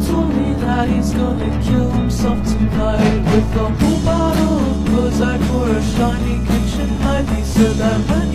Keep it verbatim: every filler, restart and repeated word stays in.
told me that he's gonna kill himself tonight with a whole bottle of Prozac for a shiny kitchen knife. He said that when